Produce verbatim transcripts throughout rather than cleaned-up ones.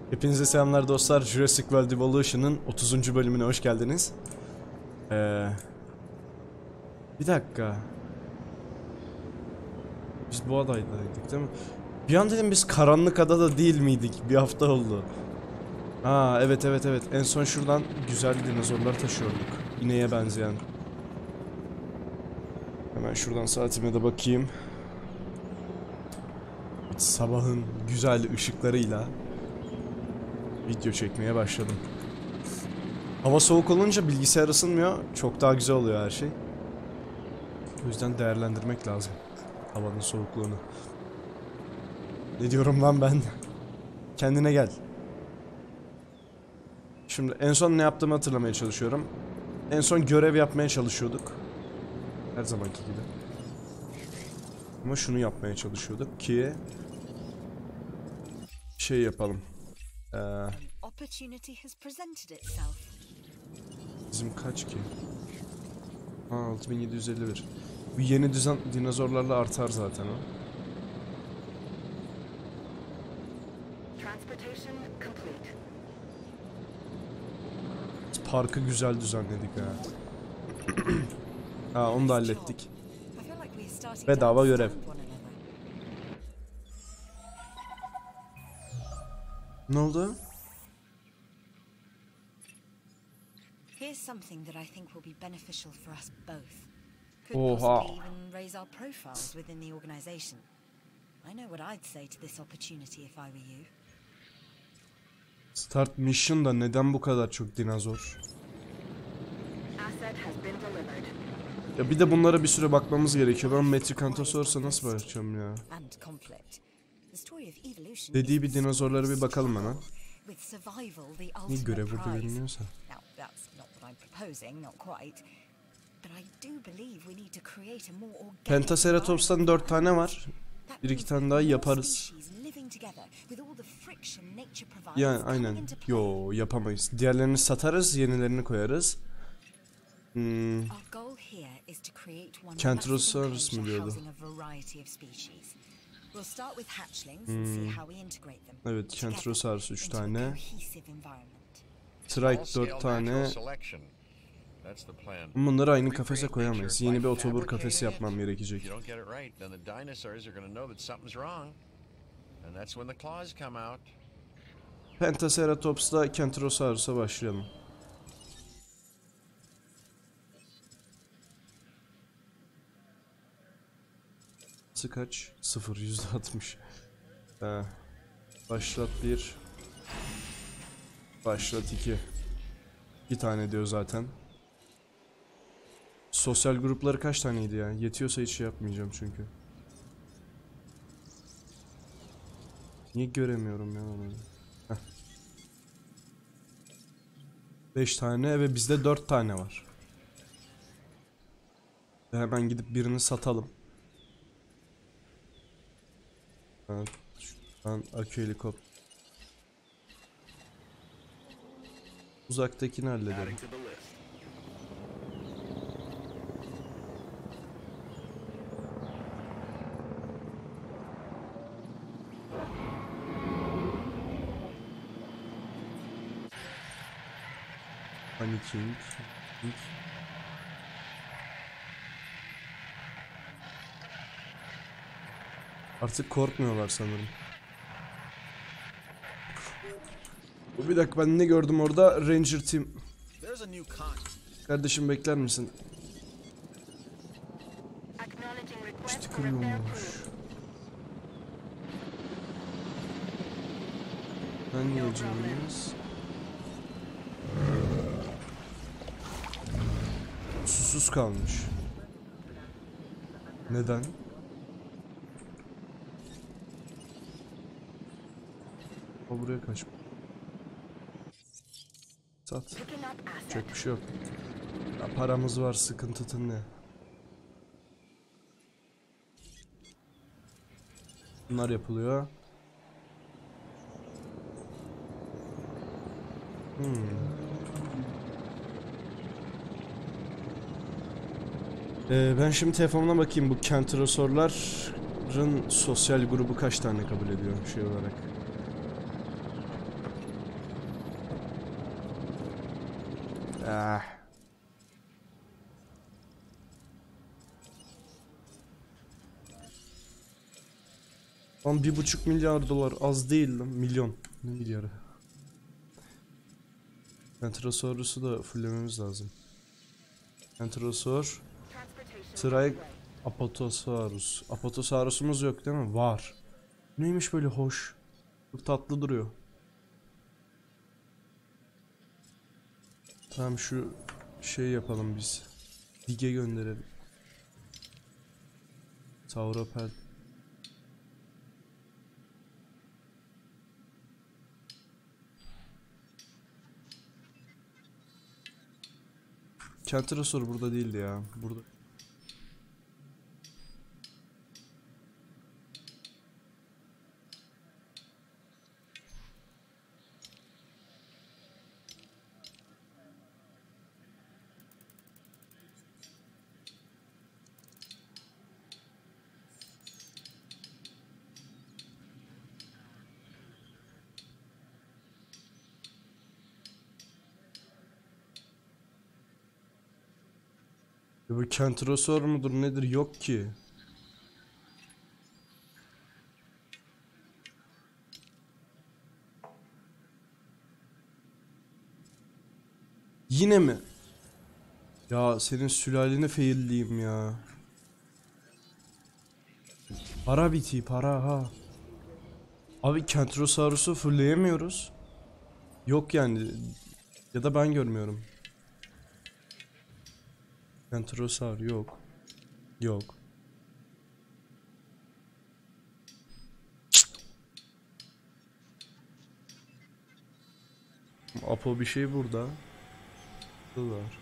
Hepinize selamlar dostlar. Jurassic World Evolution'ın otuzuncu bölümüne hoş geldiniz. Ee, bir dakika. Biz bu adaydaydık değil mi? Bir an dedim biz karanlık adada değil miydik? Bir hafta oldu. Aa evet evet evet. En son şuradan güzel dinozorlar taşıyorduk. İneğe benzeyen. Hemen şuradan saatime de bakayım. Sabahın güzel ışıklarıyla video çekmeye başladım. Hava soğuk olunca bilgisayar ısınmıyor. Çok daha güzel oluyor her şey. O yüzden değerlendirmek lazım havanın soğukluğunu. Ne diyorum lan ben? Kendine gel. Şimdi en son ne yaptığımı hatırlamaya çalışıyorum. En son görev yapmaya çalışıyorduk. Her zamanki gibi. Ama şunu yapmaya çalışıyorduk ki şey yapalım. Ee, bizim kaç ki? Ha, altı bin yedi yüz elli bir. Bu yeni düzen dinozorlarla artar zaten o. Parkı güzel düzenledik ha. Ha, onu da hallettik. Bedava görev. Ne oldu? Here's something that I think will be beneficial for us both. Could Oha. possibly even raise our profiles within the organization. I know what I'd say to this opportunity if I were you. Start mission da neden bu kadar çok dinozor? Ya bir de bunlara bir süre bakmamız gerekiyor. Ben Metricantosaurus'a nasıl bakacağım ya? Dediği bir dinozorlara bir bakalım hemen. Niye görev burada görünüyorsa? Pentaceratops'tan dört tane var. Bir iki tane daha yaparız. Yani aynen. Yo, yapamayız. Diğerlerini satarız, yenilerini koyarız. Hmm. Kentrosaurus mu diyordu? Hmm. Evet, Kentrosaurus üç tane. Trike dört tane. Bunları aynı kafese koyamayız. Yeni bir otobur kafesi yapmam gerekecek. Pentaceratops'la Kentrosaurus'a başlayalım. Kaç? Sıfır, yüzde altmış. Ee, başlat bir. Başlat iki. İki tane diyor zaten. Sosyal grupları kaç taneydi ya? Yetiyorsa hiç şey yapmayacağım çünkü. Niye göremiyorum ya onu? beş tane ve bizde dört tane var. Ve hemen gidip birini satalım. Evet, şuradan akü helikopter. Uzaktakini halledelim. Panicking. Artık korkmuyorlar sanırım. Bir dakika, ben ne gördüm orada? Ranger Team. Kardeşim bekler misin? Sticker yolmuş. Ben yiyeceğimiz. Susuz kalmış. Neden? O buraya kaçmış. Sat. Çok bir şey yok. Ya paramız var, sıkıntı ne? Bunlar yapılıyor. Hmm. Ee, ben şimdi telefonuna bakayım, bu Kentrosaur'ların sosyal grubu kaç tane kabul ediyor şey olarak. Ah. Lan bir buçuk milyar dolar az değil lan. Milyon. Ne milyarı? Ventrosaurus'u da fullememiz lazım. Ventrosaur. Try Apatosaurus. Apatosaurus'umuz yok değil mi? Var. Neymiş böyle hoş. Çok tatlı duruyor. Tamam şu şey yapalım biz. Dig'e gönderelim. Sauropel. Kentrosaur burada değildi ya. Burada. Ya bu Kentrosaur mudur nedir yok ki. Yine mi? Ya senin sülaleni failleyim ya. Para biti para ha. Abi Kentrosaurus'u fullleyemiyoruz. Yok yani. Ya da ben görmüyorum. Kentrosaur yok. Yok. Apo bir şey burada. Burada var.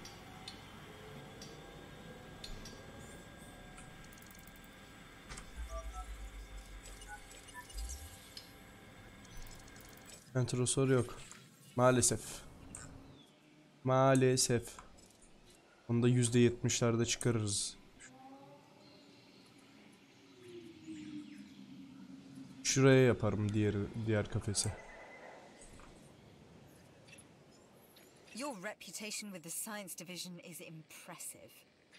Kentrosaur yok. Maalesef. Maalesef. Onu da yüzde yetmişlerde çıkarırız. Şuraya yaparım diğer diğer kafese. Your reputation with the science division is impressive.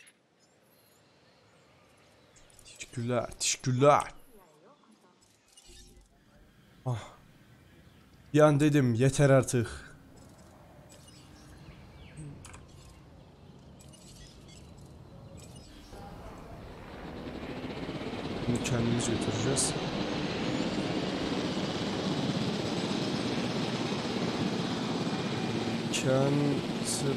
Teşekkürler, teşekkürler. Ah. Bir an dedim yeter artık. Bunu kendimiz götüreceğiz. Cancer.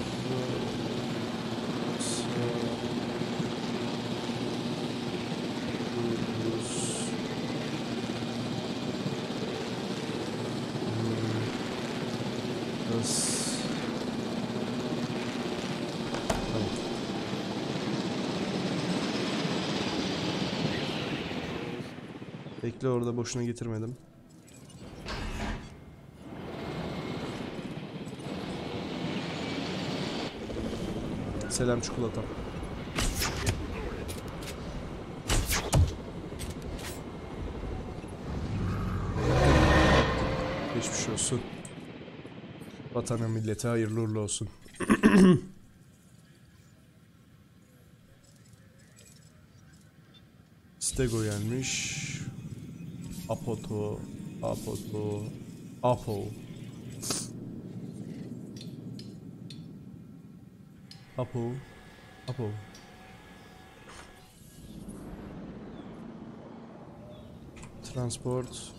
Bekle orada boşuna getirmedim. Selam çikolata. Geçmiş olsun. Vatana millete hayırlı uğurlu olsun. Stego gelmiş. Apoto, Apoto, Apo. Apo, Apo. Transport.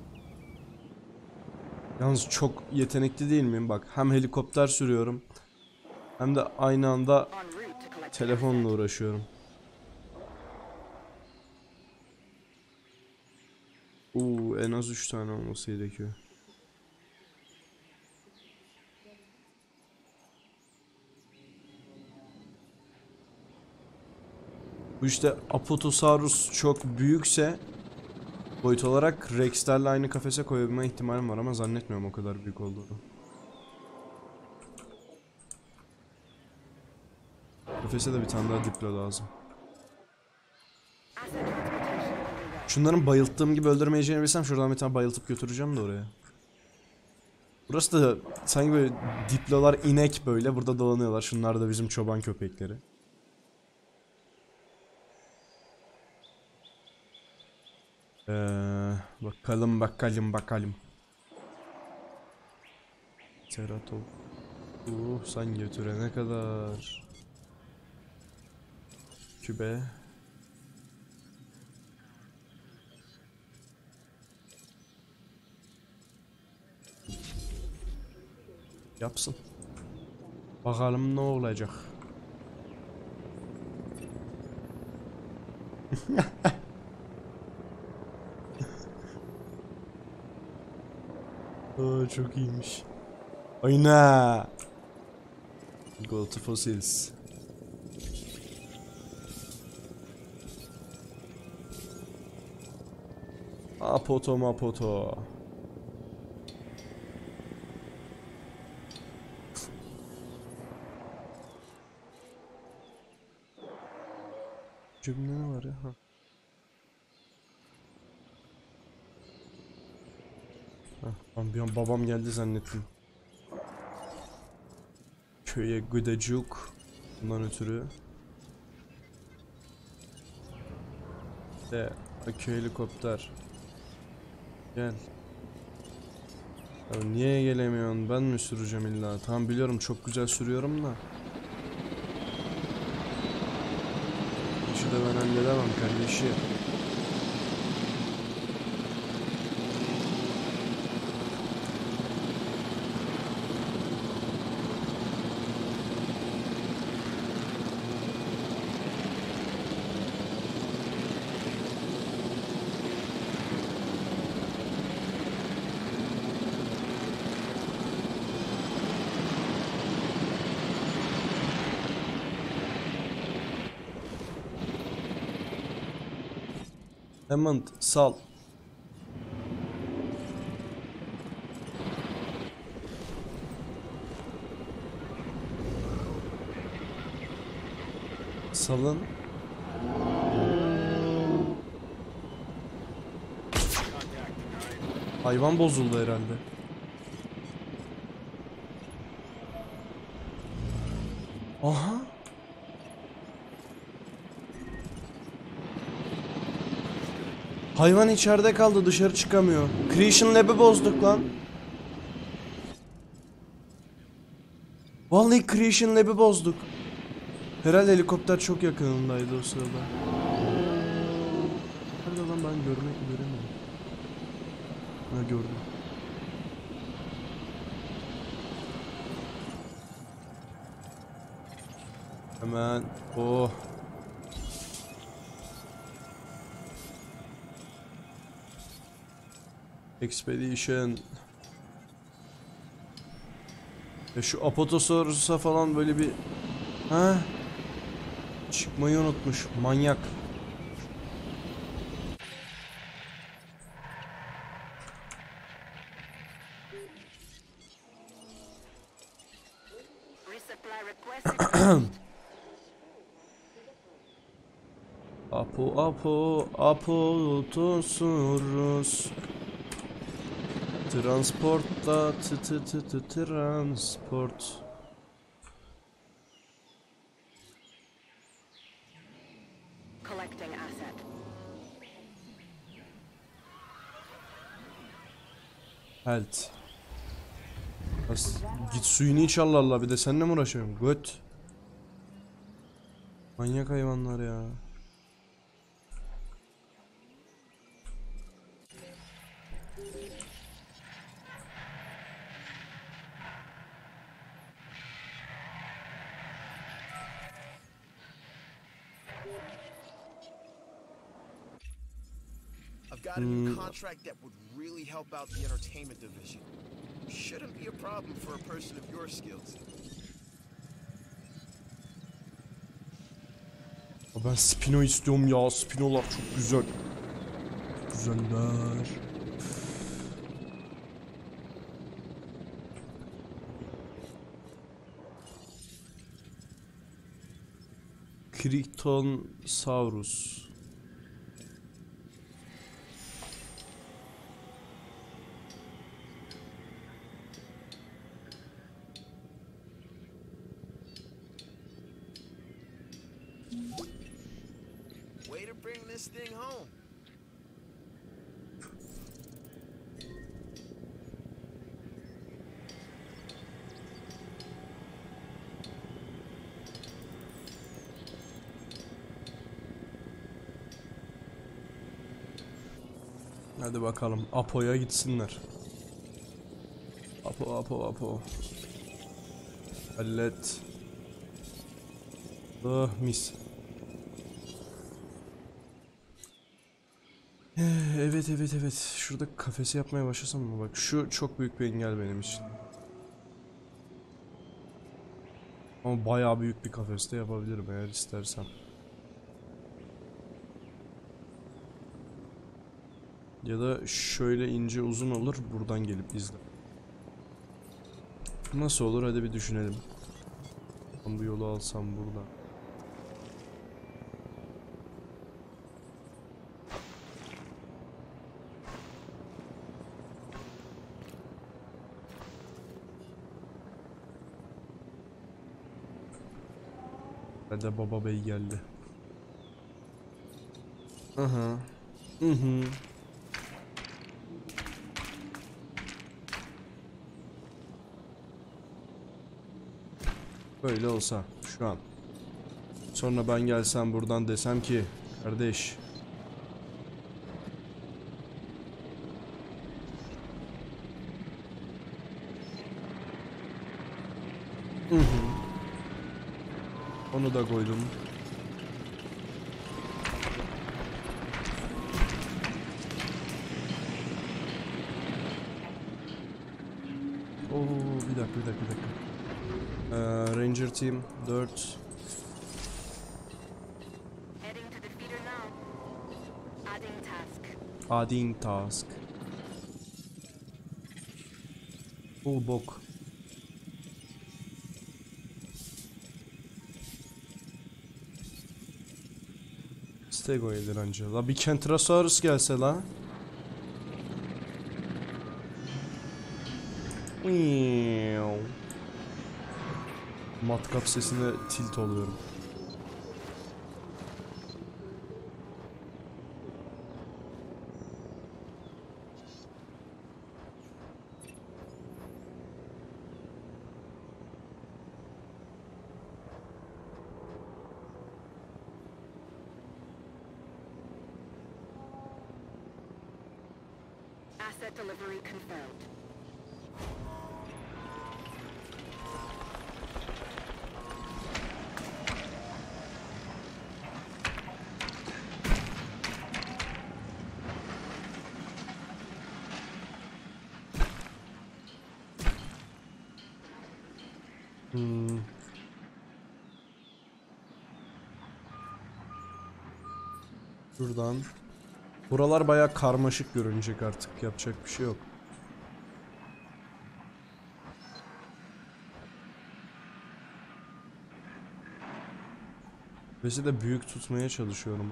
Yalnız çok yetenekli değil miyim? Bak hem helikopter sürüyorum hem de aynı anda telefonla uğraşıyorum. Uuu en az üç tane olması gerekiyor. Bu işte Apatosaurus çok büyükse boyut olarak Rex'lerle aynı kafese koyabilme ihtimalim var ama zannetmiyorum o kadar büyük olduğunu. Kafese de bir tane daha diplo lazım. Şunların bayılttığım gibi öldürmeyeceğini bilsem şuradan bir tane bayıltıp götüreceğim de oraya. Burası da sanki böyle diplolar inek böyle burada dolanıyorlar. Şunlar da bizim çoban köpekleri. Ee, bakalım bakalım bakalım. Ceratop. Uh, sen götürene kadar. Kübe. Yapsın. Bakalım ne olacak. Aa, çok iyiymiş. Ayna. Go to fossils. Apoto mapoto. Cebimde ne var ya? Ha. Ha, ben bir an babam geldi zannettim. Köye gıdacık. Bundan ötürü. De akü helikopter. Gel. Ya niye gelemiyorsun? Ben mi süreceğim illa? Tamam biliyorum çok güzel sürüyorum da. İşi de ben halledemem kardeşim. Hemen sal. Salın. Hayvan bozuldu herhalde. Aha. Hayvan içeride kaldı, dışarı çıkamıyor. Creation Lab'ı bozduk lan. Vallahi Creation Lab'ı bozduk. Herhalde helikopter çok yakınındaydı o sırada. Nerede lan, ben görmek göremedim. Ha, gördüm. Hemen. Oh. Expedition. Ya şu Apatosaurus'a falan böyle bir... Ha? Çıkmayı unutmuş. Manyak. Apo apo Apatosaurus. Transportla tı tı tı tı transport. Collecting asset. Halt. As git suyunu iç, Allah Allah, bir de seninle mi uğraşıyorum? Göt. Manyak hayvanlar ya. I've got a new contract that would really help out the entertainment division. Shouldn't be a problem for a person of your skills. Ben Spino istiyorum ya. Spinolar çok güzel. Güzeller. Kryptonsaurus. this thing home. Hadi bakalım Apo'ya gitsinler. Apo Apo Apo. Hallet. Oh mis. Evet evet evet. Şurada kafesi yapmaya başlasam mı? Bak şu çok büyük bir engel benim için. Ama bayağı büyük bir kafeste yapabilirim eğer istersem. Ya da şöyle ince uzun olur, buradan gelip izle. Nasıl olur hadi bir düşünelim. Ben bu yolu alsam buradan. Hadi baba bey geldi. Aha. Hı hı. Böyle olsa şu an. Sonra ben gelsem buradan desem ki kardeş. Hı hı. Onu da koydum. Oo bir dakika bir dakika bir dakika. Ee, Ranger Team dört. Heading to the feeder now. Adding task. Adding task. Oh bok. Stego yedir anca. La bir Kentrosaurus gelse la. Matkap sesine tilt oluyorum. Asset delivery confirmed. Hmm. Şuradan. Buralar bayağı karmaşık görünecek artık. Yapacak bir şey yok. Besi de büyük tutmaya çalışıyorum.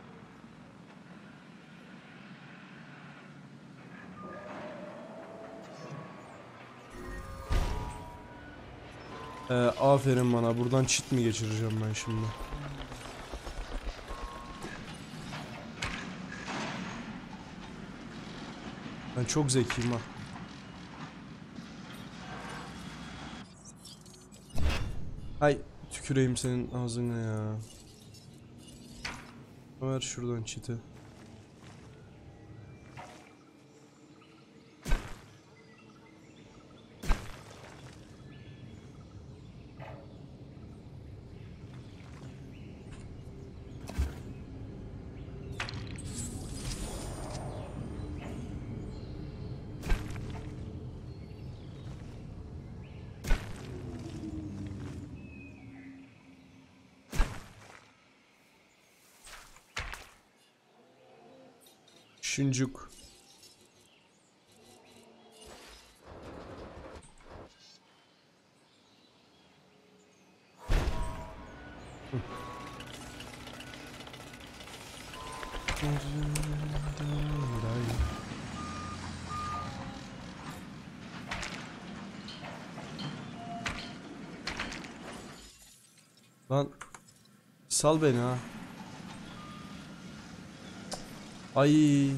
Ee, aferin bana. Buradan çit mi geçireceğim ben şimdi? Ben çok zekiyim ha. Ay tüküreyim senin ağzına ya. Ver şuradan çiti. Şuncuk. Lan sal beni ha. Ay.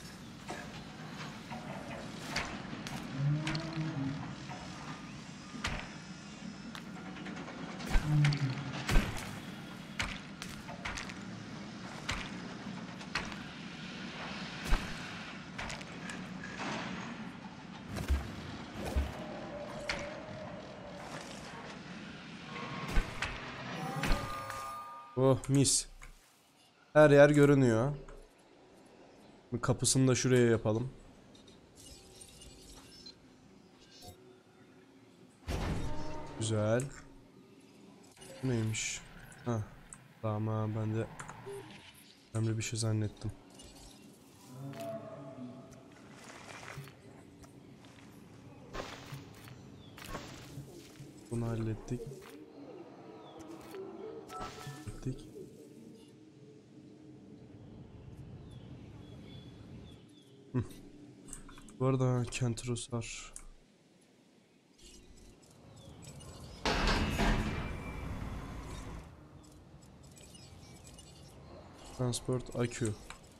Oh mis. Her yer görünüyor. Bir kapısını da şuraya yapalım. Güzel. Bu neymiş? Ha. Tamam, ben de önemli bir şey zannettim. Bunu hallettik. Hallettik. Hı. Bu arada Kentros var. Transport I Q.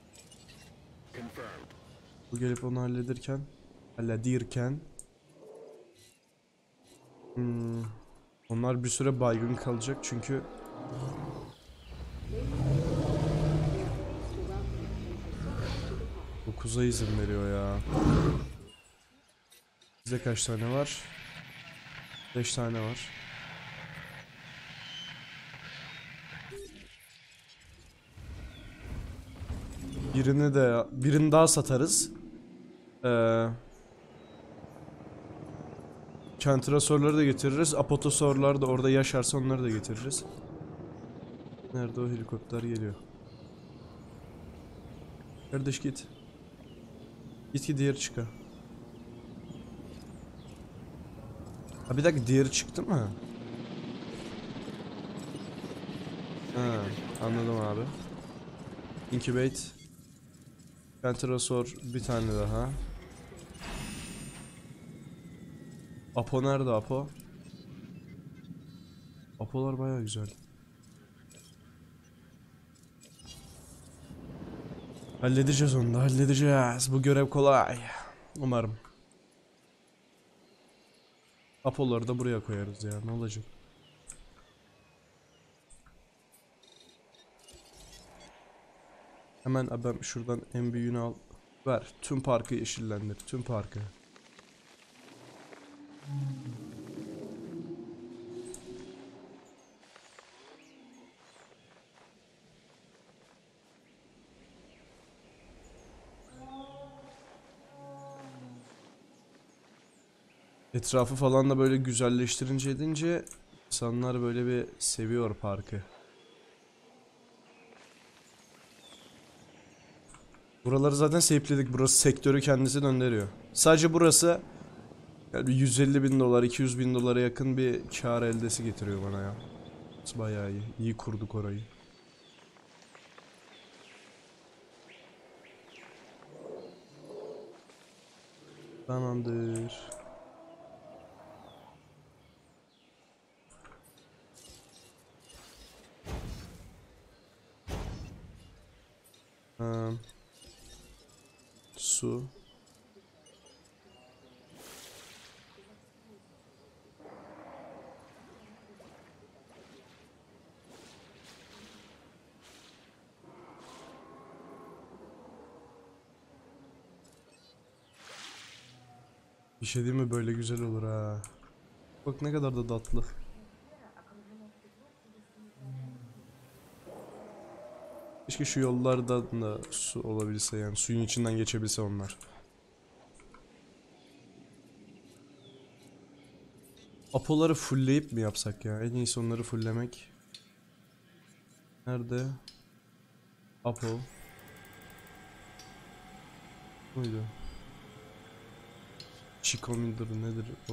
Bu gelip onu halledirken Halledirken hmm, onlar bir süre baygın kalacak çünkü dokuza izin veriyor ya. Bize kaç tane var? beş tane var. Birini de birini daha satarız. Ee, Kentrosaurları da getiririz. Apatosaurlar da orada yaşarsa onları da getiririz. Nerede o helikopter geliyor? Kardeş git. Git ki diğeri çıka. Ha bir dakika, diğeri çıktı mı? Ha, anladım abi. Incubate. Kentrosaur bir tane daha. Apo nerede Apo? Apolar bayağı güzel. Halledeceğiz onu da, halledeceğiz. Bu görev kolay. Umarım. Apoları da buraya koyarız ya, ne olacak? Hemen abim şuradan en büyüğünü al. Ver. Tüm parkı yeşillendir. Tüm parkı. Etrafı falan da böyle güzelleştirince edince insanlar böyle bir seviyor parkı. Buraları zaten seyipledik. Burası sektörü kendisi döndürüyor. Sadece burası yani yüz elli bin dolar, iki yüz bin dolara yakın bir kar eldesi getiriyor bana ya. Bayağı iyi. İyi kurduk orayı. Tamamdır. Ha. Su. Bir şey değil mi, böyle güzel olur ha. Bak ne kadar da tatlı. Keşke şu yollardan da su olabilse, yani suyun içinden geçebilse onlar. Apoları fullleyip mi yapsak ya? En iyisi onları fulllemek. Nerede? Apo. Buydu. Chico midir nedir o?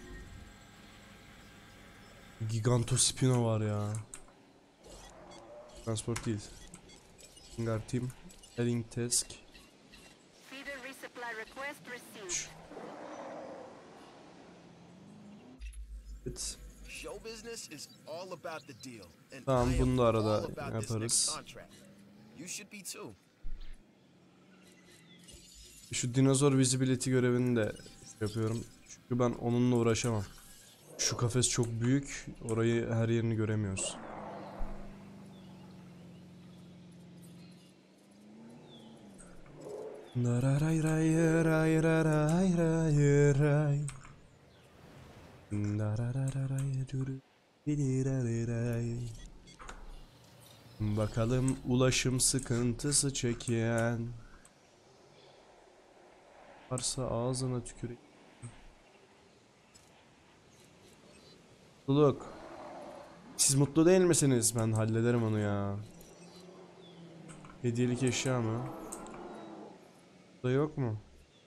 Gigantospino var ya. Transport değil. Hangar team. Heading task. Feeder resupply request received. Evet. Show business is all about the deal, and Tamam, I am bunu da arada all about this next yaparız. contract. You should be too. Şu dinozor visibility görevini de yapıyorum. Çünkü ben onunla uğraşamam. Şu kafes çok büyük. Orayı her yerini göremiyoruz. Dararay ray ray ray ray ray ray. Darararay duru diriray. Bakalım ulaşım sıkıntısı çeken varsa ağzına tüküreyim. Mutluluk. Siz mutlu değil misiniz? Ben hallederim onu ya. Hediyelik eşya mı? Da yok mu?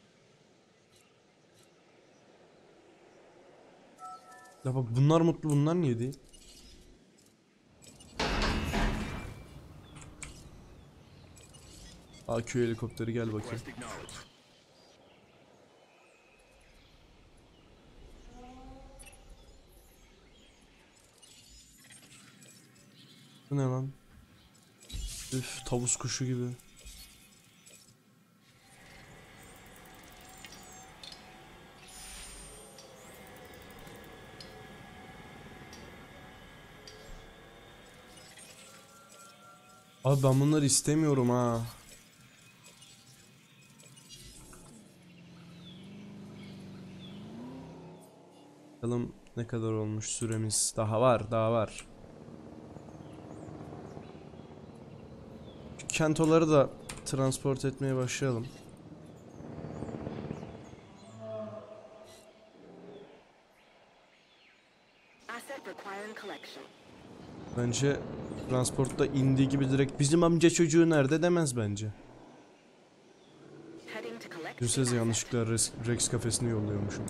Ya bak bunlar mutlu, bunlar niye değil? A Q helikopteri gel bakayım. Bu ne lan? Üf, tavus kuşu gibi. Abi ben bunları istemiyorum ha. Bakalım ne kadar olmuş süremiz. Daha var, daha var. Şu kentoları da transport etmeye başlayalım. Asset requiring collection. Bence transportta indiği gibi direkt bizim amca çocuğu nerede demez bence. Heading to collect. Düşünsenize yanlışlıkla Rex, Rex kafesini yolluyormuşum.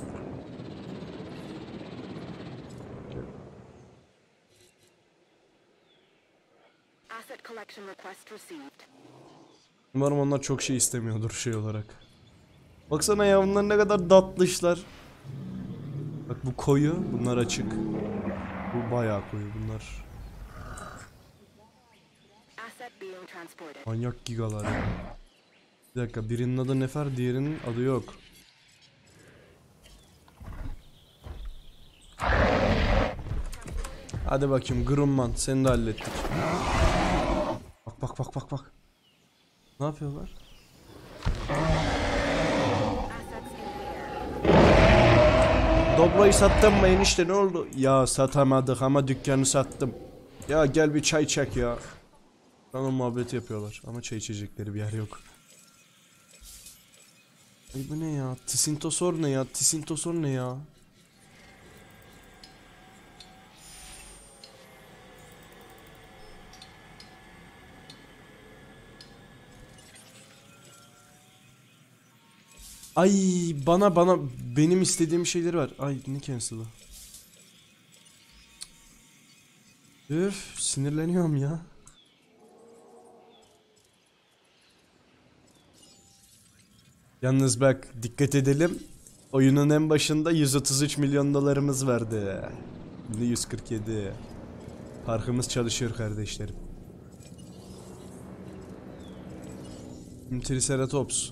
Asset collection request received. Umarım onlar çok şey istemiyordur şey olarak. Baksana ya bunlar ne kadar tatlışlar. Bak bu koyu, bunlar açık. Bu bayağı koyu bunlar. Asset being transported. Manyak gigalar ya. Bir dakika, birinin adı Nefer, diğerinin adı yok. Hadi bakayım Grumman, seni de hallettik. Bak bak bak bak bak. Ne yapıyorlar? Assets in the air. Doblo'yu sattın mı enişte, ne oldu? Ya satamadık ama dükkanı sattım. Ya gel bir çay çek ya. Bana muhabbet yapıyorlar ama çay içecekleri bir yer yok. Ay bu ne ya? Tisintosor ne ya? Tisintosor ne ya? Ay bana bana benim istediğim şeyleri var. Ay ne cancel'ı. Üf sinirleniyorum ya. Yalnız bak dikkat edelim. Oyunun en başında yüz otuz üç milyon dolarımız vardı. Şimdi yüz kırk yedi. Parkımız çalışıyor kardeşlerim. Triceratops.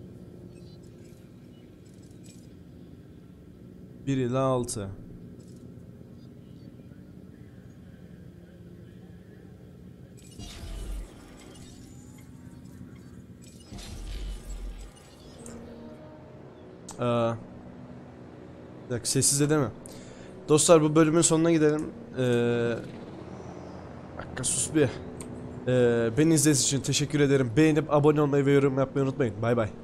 bir ile altı. Ee, bir dakika sessiz de deme. Dostlar bu bölümün sonuna gidelim. Ee, dakika sus bir. Ee, beni izlediğiniz için teşekkür ederim. Beğenip abone olmayı ve yorum yapmayı unutmayın. Bay bay.